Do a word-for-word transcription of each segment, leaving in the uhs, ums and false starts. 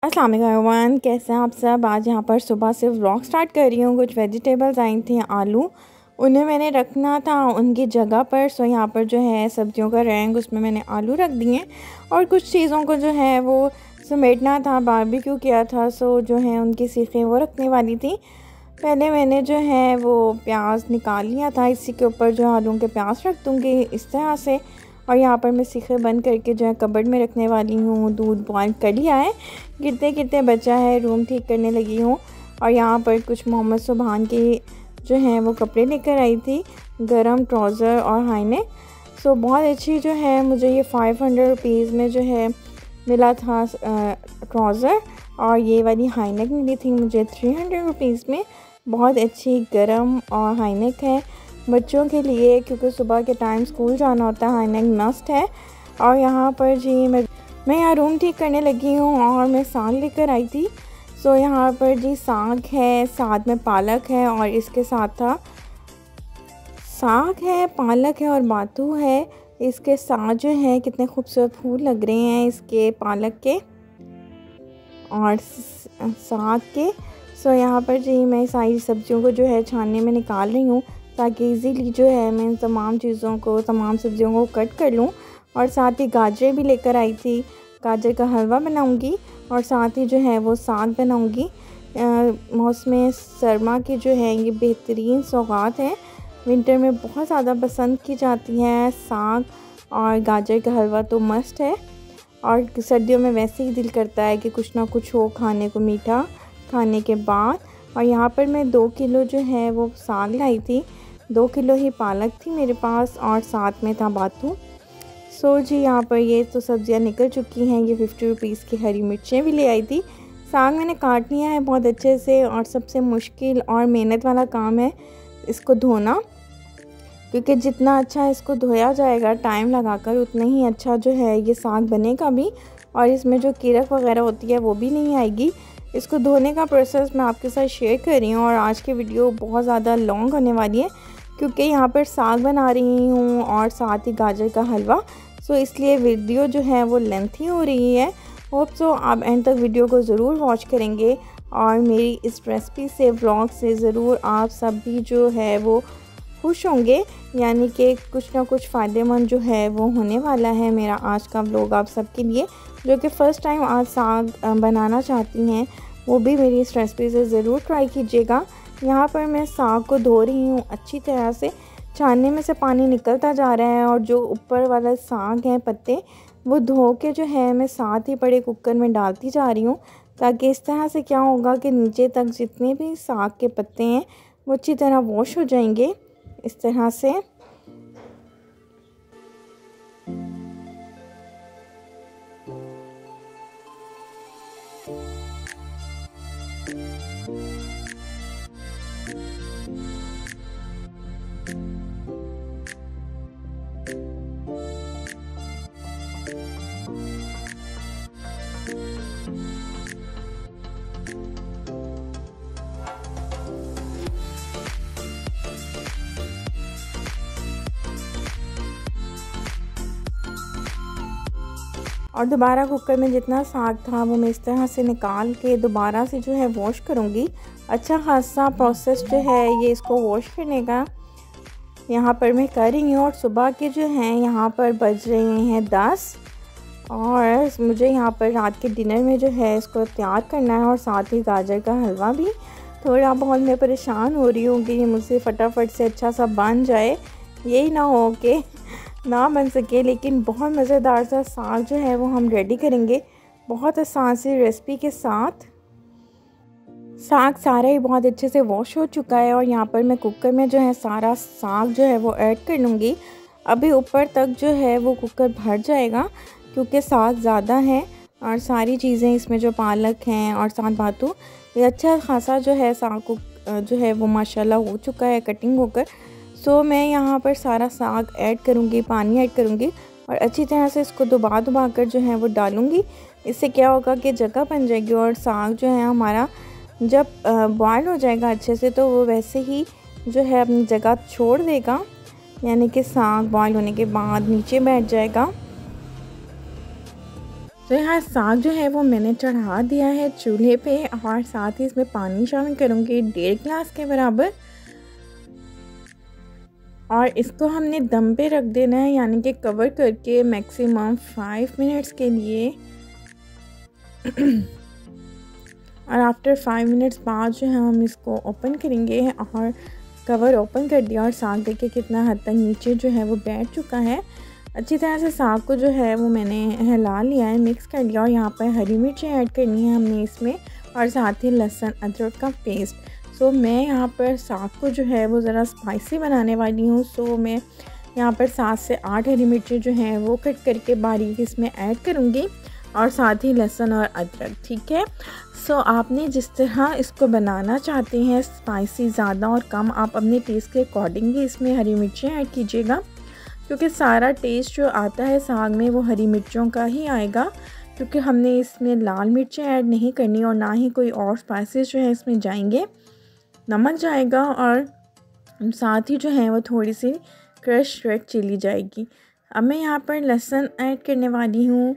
अस्सलाम वालेकुम एवरीवन, कैसे हैं आप सब। आज यहाँ पर सुबह से व्लॉग स्टार्ट कर रही हूँ। कुछ वेजिटेबल्स आई थी, आलू, उन्हें मैंने रखना था उनकी जगह पर। सो यहाँ पर जो है सब्जियों का रैंक, उसमें मैंने आलू रख दिए और कुछ चीज़ों को जो है वो समेटना था, बारबेक्यू किया था। सो जो है उनकी सीखें वो रखने वाली थी। पहले मैंने जो है वो प्याज निकाल लिया था, इसी के ऊपर जो आलू के प्याज रख दूँगी इस तरह से। और यहाँ पर मैं सीखे बंद करके जो है कबर्ड में रखने वाली हूँ। दूध बॉयल कर लिया है, गिरते गिरते बचा है, रूम ठीक करने लगी हूँ। और यहाँ पर कुछ मोहम्मद सुबहान के जो हैं वो कपड़े लेकर आई थी, गरम ट्राउज़र और हाई नेक। सो बहुत अच्छी जो है मुझे ये फाइव हंड्रेड रुपीज़ में जो है मिला था ट्राउज़र, और ये वाली हाई नेक मिली थी मुझे थ्री हंड्रेड रुपीज़ में। बहुत अच्छी गरम और हाई नेक है बच्चों के लिए, क्योंकि सुबह के टाइम स्कूल जाना होता है, हाई नेक मस्ट है। और यहाँ पर जी मैं मैं यहाँ रूम ठीक करने लगी हूँ और मैं साग लेकर आई थी। सो यहाँ पर जी साग है, साथ में पालक है, और इसके साथ था साग है, पालक है और बातू है। इसके साथ जो है कितने खूबसूरत फूल लग रहे हैं इसके, पालक के और साग के। सो यहाँ पर जी मैं सारी सब्जियों को जो है छानने में निकाल रही हूँ, ताकि इजीली जो है मैं इन तमाम चीज़ों को, तमाम सब्जियों को कट कर लूँ। और साथ ही गाजरें भी लेकर आई थी, गाजर का हलवा बनाऊंगी और साथ ही जो है वो साग बनाऊंगी। मौसम सरमा की जो है ये बेहतरीन सौगात है, विंटर में बहुत ज़्यादा पसंद की जाती है। साग और गाजर का हलवा तो मस्ट है, और सर्दियों में वैसे ही दिल करता है कि कुछ ना कुछ हो खाने को मीठा खाने के बाद। और यहाँ पर मैं दो किलो जो है वो साग लाई थी, दो किलो ही पालक थी मेरे पास, और साथ में था बातू। सो जी यहाँ पर ये तो सब्जियाँ निकल चुकी हैं। ये फिफ्टी रुपीज़ की हरी मिर्चें भी ले आई थी। साग मैंने काट लिया है बहुत अच्छे से, और सबसे मुश्किल और मेहनत वाला काम है इसको धोना, क्योंकि जितना अच्छा इसको धोया जाएगा टाइम लगाकर, उतना ही अच्छा जो है ये साग बनेगा भी, और इसमें जो कीड़क वगैरह होती है वो भी नहीं आएगी। इसको धोने का प्रोसेस मैं आपके साथ शेयर कर रही हूँ, और आज की वीडियो बहुत ज़्यादा लॉन्ग होने वाली है, क्योंकि यहाँ पर साग बना रही हूँ और साथ ही गाजर का हलवा। सो इसलिए वीडियो जो है वो लेंथी हो रही है। होप सो आप एंड तक वीडियो को ज़रूर वॉच करेंगे, और मेरी इस रेसिपी से, व्लॉग से ज़रूर आप सब भी जो है वो खुश होंगे, यानी कि कुछ ना कुछ फ़ायदेमंद जो है वो होने वाला है मेरा आज का व्लॉग आप सबके लिए, जो कि फ़र्स्ट टाइम आज साग बनाना चाहती हैं, वो भी मेरी इस रेसिपी से ज़रूर ट्राई कीजिएगा। यहाँ पर मैं साग को धो रही हूँ अच्छी तरह से, छानने में से पानी निकलता जा रहा है, और जो ऊपर वाला साग है पत्ते, वो धो के जो है मैं साथ ही बड़े कुकर में डालती जा रही हूँ, ताकि इस तरह से क्या होगा कि नीचे तक जितने भी साग के पत्ते हैं वो अच्छी तरह वॉश हो जाएंगे इस तरह से। और दोबारा कुकर में जितना साग था वो मैं इस तरह से निकाल के दोबारा से जो है वॉश करूँगी। अच्छा खासा प्रोसेस जो है ये इसको वॉश करने का यहाँ पर मैं कर रही हूँ। और सुबह के जो हैं यहाँ पर बज रहे हैं दस, और मुझे यहाँ पर रात के डिनर में जो है इसको तैयार करना है, और साथ ही गाजर का हलवा भी। थोड़ा बहुत मैं परेशान हो रही हूँ कि ये मुझसे फटाफट से अच्छा सा बन जाए, यही ना हो कि ना बन सके। लेकिन बहुत मज़ेदार सा साग जो है वो हम रेडी करेंगे बहुत आसान सी रेसिपी के साथ। साग सारा ही बहुत अच्छे से वॉश हो चुका है, और यहाँ पर मैं कुकर में जो है सारा साग जो है वो ऐड कर लूँगी। अभी ऊपर तक जो है वो कुकर भर जाएगा, क्योंकि साग ज़्यादा है, और सारी चीज़ें इसमें जो पालक हैं और साथ बातू, ये अच्छा खासा जो है साग को जो है वो माशाल्लाह हो चुका है कटिंग होकर। सो मैं यहाँ पर सारा साग ऐड करूँगी, पानी ऐड करूँगी, और अच्छी तरह से इसको दबा दबा कर जो है वो डालूँगी। इससे क्या होगा कि जगह बन जाएगी, और साग जो है हमारा जब बॉयल हो जाएगा अच्छे से, तो वो वैसे ही जो है अपनी जगह छोड़ देगा, यानी कि साग बॉयल होने के बाद नीचे बैठ जाएगा। तो यहाँ साग जो है वो मैंने चढ़ा दिया है चूल्हे पे और साथ ही इसमें पानी शामिल करूँगी डेढ़ गिलास के बराबर और इसको हमने दम पे रख देना है, यानी कि कवर करके मैक्सिमम फाइव मिनट्स के लिए। और आफ्टर फाइव मिनट्स बाद जो है हम इसको ओपन करेंगे और कवर ओपन कर दिया और साग देखिए कितना हद तक नीचे जो है वो बैठ चुका है। अच्छी तरह से साग को जो है वो मैंने हिला लिया है, मिक्स कर लिया और यहाँ पर हरी मिर्ची ऐड करनी है हमने इसमें और साथ ही लहसुन अदरक का पेस्ट। सो मैं यहाँ पर साग को जो है वो ज़रा स्पाइसी बनाने वाली हूँ। सो मैं यहाँ पर सात से आठ हरी मिर्ची जो हैं वो कट करके बारीक इसमें ऐड करूँगी और साथ ही लहसुन और अदरक, ठीक है। सो so, आपने जिस तरह इसको बनाना चाहते हैं, स्पाइसी ज़्यादा और कम, आप अपने टेस्ट के अकॉर्डिंगली इसमें हरी मिर्चें ऐड कीजिएगा, क्योंकि सारा टेस्ट जो आता है साग में वो हरी मिर्चों का ही आएगा, क्योंकि हमने इसमें लाल मिर्चें ऐड नहीं करनी और ना ही कोई और स्पाइसेस जो है इसमें जाएंगे। नमक जाएगा और साथ ही जो है वो थोड़ी सी क्रश रेड चिली जाएगी। अब मैं यहाँ पर लहसुन ऐड करने वाली हूँ।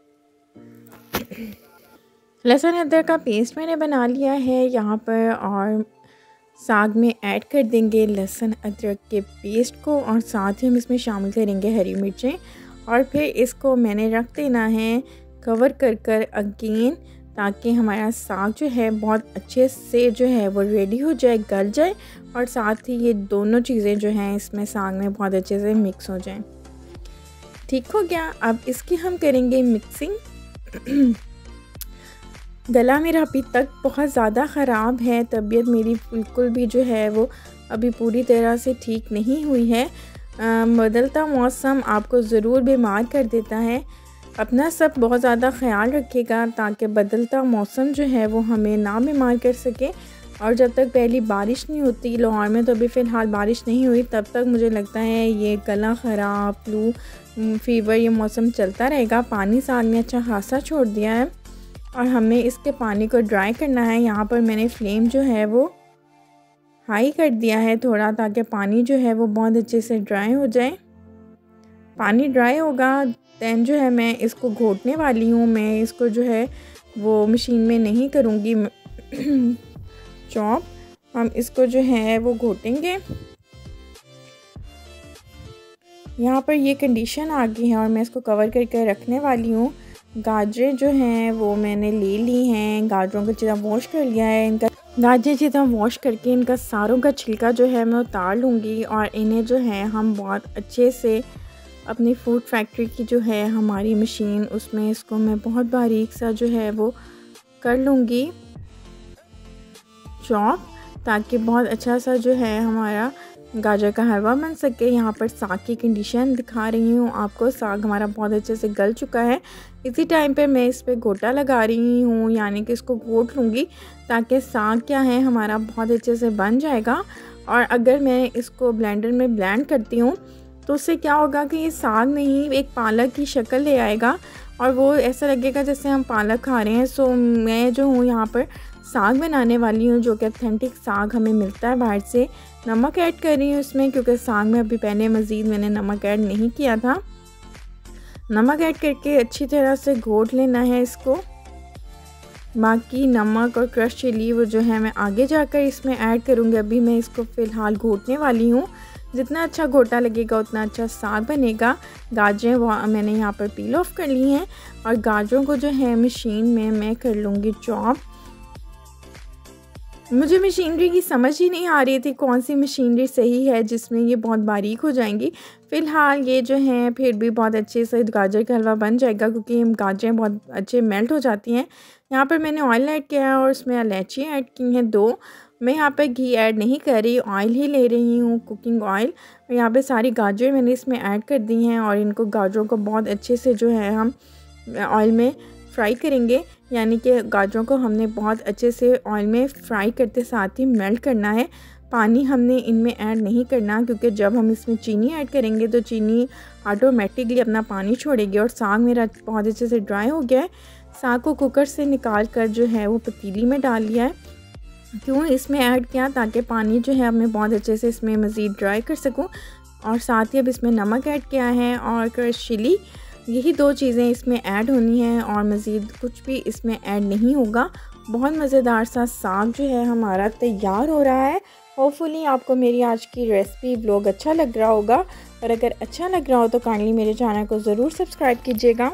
लहसुन अदरक का पेस्ट मैंने बना लिया है यहाँ पर और साग में ऐड कर देंगे लहसुन अदरक के पेस्ट को और साथ ही हम इसमें शामिल करेंगे हरी मिर्चें और फिर इसको मैंने रख देना है कवर कर कर अगेन, ताकि हमारा साग जो है बहुत अच्छे से जो है वो रेडी हो जाए, गल जाए और साथ ही ये दोनों चीज़ें जो हैं इसमें साग में बहुत अच्छे से मिक्स हो जाएं। ठीक हो गया। अब इसकी हम करेंगे मिक्सिंग। गला मेरा अभी तक बहुत ज़्यादा ख़राब है, तबीयत मेरी बिल्कुल भी जो है वो अभी पूरी तरह से ठीक नहीं हुई है। आ, बदलता मौसम आपको ज़रूर बीमार कर देता है। अपना सब बहुत ज़्यादा ख्याल रखिएगा ताकि बदलता मौसम जो है वो हमें ना बीमार कर सके। और जब तक पहली बारिश नहीं होती, लाहौर में तो अभी फ़िलहाल बारिश नहीं हुई, तब तक मुझे लगता है ये गला ख़राब, फ्लू, फीवर, ये मौसम चलता रहेगा। पानी साग ने अच्छा खासा छोड़ दिया है और हमें इसके पानी को ड्राई करना है। यहाँ पर मैंने फ्लेम जो है वो हाई कर दिया है थोड़ा, ताकि पानी जो है वो बहुत अच्छे से ड्राई हो जाए। पानी ड्राई होगा दैन जो है मैं इसको घोटने वाली हूँ। मैं इसको जो है वो मशीन में नहीं करूँगी चॉप, हम इसको जो है वो घोटेंगे। यहाँ पर ये कंडीशन आ गई है और मैं इसको कवर करके रखने वाली हूँ। गाजरें जो हैं वो मैंने ले ली हैं, गाजरों को अच्छी तरह वॉश कर लिया है। इनका गाजरें अच्छी तरह वॉश करके इनका सारों का छिलका जो है मैं उतार लूँगी और इन्हें जो है हम बहुत अच्छे से अपनी फूड फैक्ट्री की जो है हमारी मशीन, उसमें इसको मैं बहुत बारीक सा जो है वो कर लूँगी चॉप, ताकि बहुत अच्छा सा जो है हमारा गाजर का हलवा बन सके। यहाँ पर साग की कंडीशन दिखा रही हूँ आपको। साग हमारा बहुत अच्छे से गल चुका है। इसी टाइम पे मैं इस पर गोटा लगा रही हूँ, यानी कि इसको घोट लूँगी ताकि साग क्या है हमारा बहुत अच्छे से बन जाएगा। और अगर मैं इसको ब्लेंडर में ब्लेंड करती हूँ तो उससे क्या होगा कि ये साग नहीं एक पालक की शक्ल ले आएगा और वो ऐसा लगेगा जैसे हम पालक खा रहे हैं। सो मैं जो हूँ यहाँ पर साग बनाने वाली हूँ, जो कि ऑथेंटिक साग हमें मिलता है बाहर से। नमक ऐड कर रही हूँ इसमें, क्योंकि साग में अभी पहले मज़ीद मैंने नमक ऐड नहीं किया था। नमक ऐड करके अच्छी तरह से घोट लेना है इसको। बाकी नमक और क्रश चिली वो जो है मैं आगे जाकर इसमें ऐड करूँगी, अभी मैं इसको फ़िलहाल घोटने वाली हूँ। जितना अच्छा घोटा लगेगा उतना अच्छा साग बनेगा। गाजरें वो मैंने यहाँ पर पील ऑफ कर ली हैं और गाजरों को जो है मशीन में मैं कर लूँगी चॉप। मुझे मशीनरी की समझ ही नहीं आ रही थी कौन सी मशीनरी सही है जिसमें ये बहुत बारीक हो जाएंगी। फ़िलहाल ये जो हैं फिर भी बहुत अच्छे से गाजर का हलवा बन जाएगा, क्योंकि गाजरें बहुत अच्छे मेल्ट हो जाती हैं। यहाँ पर मैंने ऑयल ऐड किया है और उसमें इलायची ऐड की हैं दो। मैं यहाँ पर घी ऐड नहीं कर रही, ऑयल ही ले रही हूँ, कुकिंग ऑयल। और यहाँ पे सारी गाजर मैंने इसमें ऐड कर दी हैं और इनको गाजरों को बहुत अच्छे से जो है हम ऑयल में फ्राई करेंगे, यानी कि गाजरों को हमने बहुत अच्छे से ऑयल में फ्राई करते साथ ही मेल्ट करना है। पानी हमने इनमें ऐड नहीं करना, क्योंकि जब हम इसमें चीनी ऐड करेंगे तो चीनी ऑटोमेटिकली अपना पानी छोड़ेगी। और साग मेरा बहुत अच्छे से ड्राई हो गया है। साग को कुकर से निकाल कर जो है वो पतीली में डाल लिया है। क्यों इसमें ऐड किया, ताकि पानी जो है अब मैं बहुत अच्छे से इसमें मज़ीद ड्राई कर सकूं। और साथ ही अब इसमें नमक ऐड किया है और क्रश चिली यही दो चीज़ें इसमें ऐड होनी हैं और मज़ीद कुछ भी इसमें ऐड नहीं होगा। बहुत मज़ेदार सा साग जो है हमारा तैयार हो रहा है। होपफुली आपको मेरी आज की रेसिपी व्लॉग अच्छा लग रहा होगा, और अगर अच्छा लग रहा हो तो काइंडली मेरे चैनल को ज़रूर सब्सक्राइब कीजिएगा।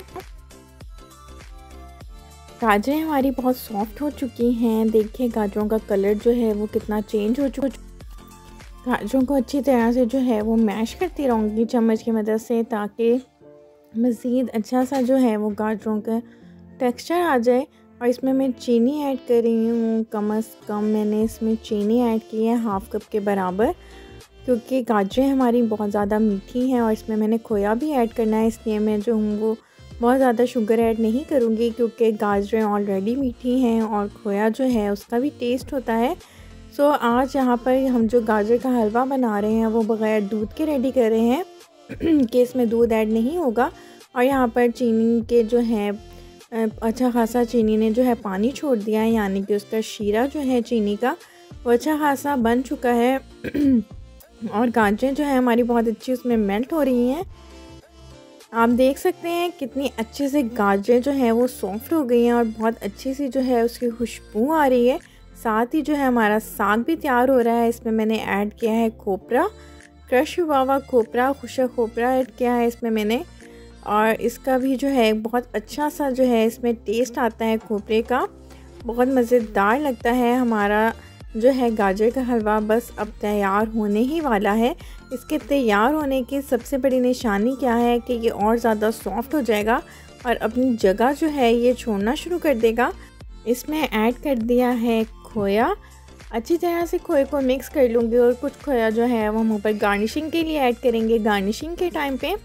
गाजरें हमारी बहुत सॉफ्ट हो चुकी हैं। देखिए गाजरों का कलर जो है वो कितना चेंज हो चुका। गाजरों को अच्छी तरह से जो है वो मैश करती रहूँगी चम्मच की मदद से, ताकि मज़ीद अच्छा सा जो है वो गाजरों का टेक्सचर आ जाए। और इसमें मैं चीनी ऐड कर रही हूँ। कम अज़ कम मैंने इसमें चीनी ऐड की है हाफ़ कप के बराबर, क्योंकि गाजरें हमारी बहुत ज़्यादा मीठी हैं और इसमें मैंने खोया भी ऐड करना है, इसलिए मैं जो हूँ वो बहुत ज़्यादा शुगर ऐड नहीं करूँगी, क्योंकि गाजरें ऑलरेडी मीठी हैं और खोया जो है उसका भी टेस्ट होता है। सो आज यहाँ पर हम जो गाजर का हलवा बना रहे हैं वो बग़ैर दूध के रेडी कर रहे हैं कि इसमें दूध ऐड नहीं होगा। और यहाँ पर चीनी के जो है अच्छा खासा चीनी ने जो है पानी छोड़ दिया है, यानी कि उसका शीरा जो है चीनी का वो अच्छा खासा बन चुका है और गाजरें जो है हमारी बहुत अच्छी उसमें मेल्ट हो रही हैं। आप देख सकते हैं कितनी अच्छे से गाजरें जो हैं वो सॉफ्ट हो गई हैं और बहुत अच्छी सी जो है उसकी खुशबू आ रही है। साथ ही जो है हमारा साग भी तैयार हो रहा है। इसमें मैंने ऐड किया है खोपरा, क्रश हुआ हुआ खोपरा, खुशक खोपरा ऐड किया है इसमें मैंने, और इसका भी जो है बहुत अच्छा सा जो है इसमें टेस्ट आता है खोपरे का। बहुत मज़ेदार लगता है हमारा जो है गाजर का हलवा। बस अब तैयार होने ही वाला है। इसके तैयार होने की सबसे बड़ी निशानी क्या है कि ये और ज़्यादा सॉफ्ट हो जाएगा और अपनी जगह जो है ये छोड़ना शुरू कर देगा। इसमें ऐड कर दिया है खोया। अच्छी तरह से खोए को मिक्स कर लूँगी और कुछ खोया जो है वो हम ऊपर गार्निशिंग के लिए ऐड करेंगे। गार्निशिंग के टाइम पे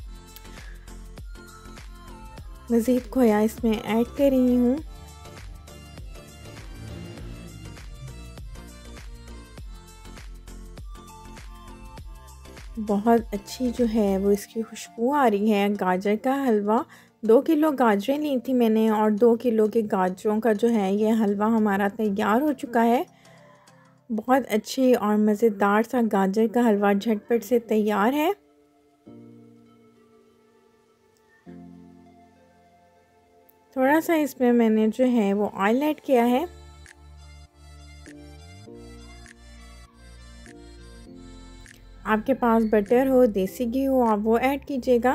मज़ीद खोया इसमें ऐड कर रही हूँ। बहुत अच्छी जो है वो इसकी खुशबू आ रही है। गाजर का हलवा, दो किलो गाजरें ली थी मैंने और दो किलो के गाजरों का जो है ये हलवा हमारा तैयार हो चुका है। बहुत अच्छी और मज़ेदार सा गाजर का हलवा झटपट से तैयार है। थोड़ा सा इसमें मैंने जो है वो ऑयल ऐड किया है। आपके पास बटर हो, देसी घी हो, आप वो ऐड कीजिएगा।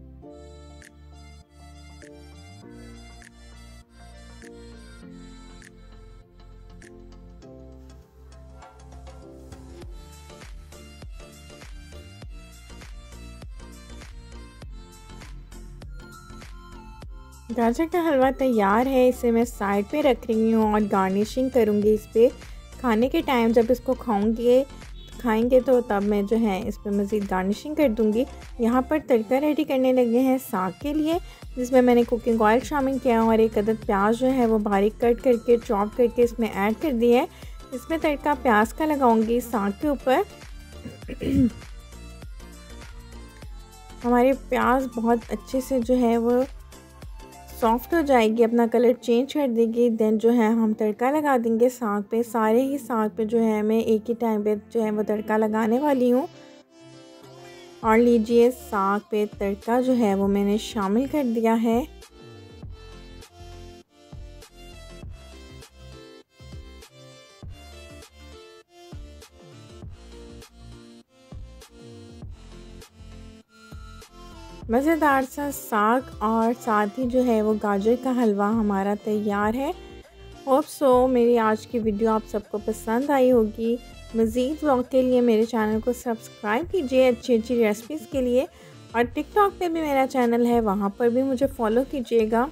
गाजर का हलवा तैयार है। इसे मैं साइड पे रख रही हूँ और गार्निशिंग करूँगी इस पर। खाने के टाइम जब इसको खाऊंगी खाएंगे तो तब मैं जो है इस पर मज़ीद गार्निशिंग कर दूँगी। यहाँ पर तड़का रेडी करने लगे हैं साग के लिए, जिसमें मैंने कुकिंग ऑयल शामिल किया और एक अदद प्याज जो है वो बारीक कट करके चॉप करके इसमें ऐड कर दिया है। इसमें तड़का प्याज का लगाऊंगी साग के ऊपर। हमारे प्याज बहुत अच्छे से जो है वो सॉफ्ट हो जाएगी, अपना कलर चेंज कर देगी। देन जो है हम तड़का लगा देंगे साग पे। सारे ही साग पे जो है मैं एक ही टाइम पे जो है वो तड़का लगाने वाली हूँ। और लीजिए साग पे तड़का जो है वो मैंने शामिल कर दिया है। मज़ेदार सा साग और साथ ही जो है वो गाजर का हलवा हमारा तैयार है। होप सो मेरी आज की वीडियो आप सबको पसंद आई होगी। मज़ीद व्लॉग के लिए मेरे चैनल को सब्सक्राइब कीजिए अच्छी अच्छी रेसिपीज़ के लिए, और टिकटॉक पे भी मेरा चैनल है, वहाँ पर भी मुझे फॉलो कीजिएगा।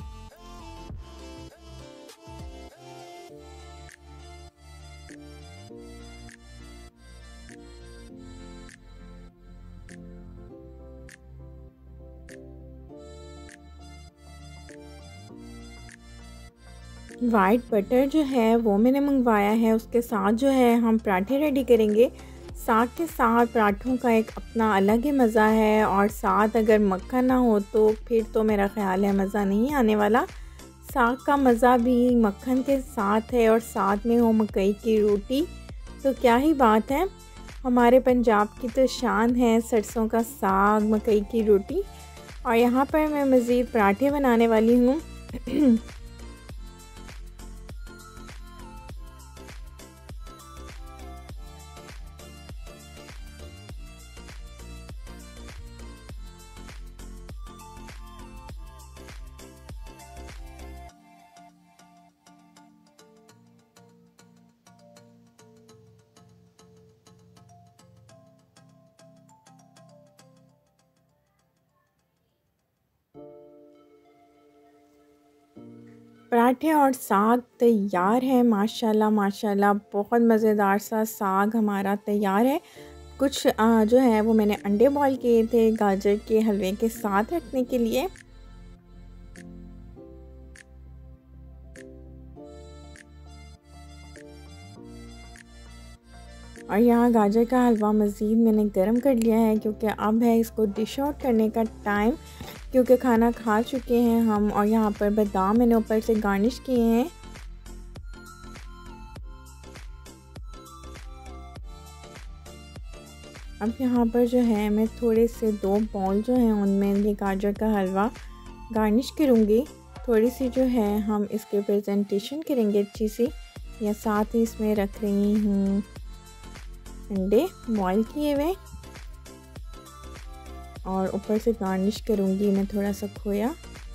वाइट बटर जो है वो मैंने मंगवाया है। उसके साथ जो है हम पराठे रेडी करेंगे। साग के साथ पराठों का एक अपना अलग ही मज़ा है, और साथ अगर मक्खन ना हो तो फिर तो मेरा ख़्याल है मज़ा नहीं आने वाला। साग का मज़ा भी मक्खन के साथ है और साथ में हो मकई की रोटी, तो क्या ही बात है। हमारे पंजाब की तो शान है सरसों का साग, मकई की रोटी। और यहाँ पर मैं मज़ीद पराठे बनाने वाली हूँ। पराठे और साग तैयार है। माशाल्लाह माशाल्लाह बहुत मज़ेदार सा साग हमारा तैयार है। कुछ आ, जो है वो मैंने अंडे बॉईल किए थे गाजर के हलवे के साथ रखने के लिए। और यहाँ गाजर का हलवा मज़ीद मैंने गर्म कर लिया है, क्योंकि अब है इसको डिश आउट करने का टाइम, क्योंकि खाना खा चुके हैं हम। और यहाँ पर बादाम मैंने ऊपर से गार्निश किए हैं। अब यहाँ पर जो है मैं थोड़े से दो बॉल जो हैं उनमें ये गाजर का हलवा गार्निश करूँगी। थोड़ी सी जो है हम इसके प्रेजेंटेशन करेंगे अच्छी सी। या साथ ही इसमें रख रही हूँ अंडे बॉईल किए हुए, और ऊपर से गार्निश करूँगी मैं थोड़ा सा खोया।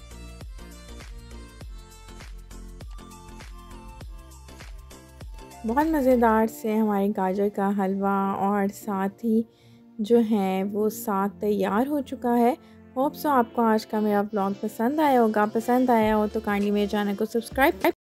बहुत मज़ेदार से हमारे गाजर का हलवा और साथ ही जो है वो साग तैयार हो चुका है। होप सो आपको आज का मेरा व्लॉग पसंद आया होगा। पसंद आया हो तो काइंडली मेरे चैनल को सब्सक्राइब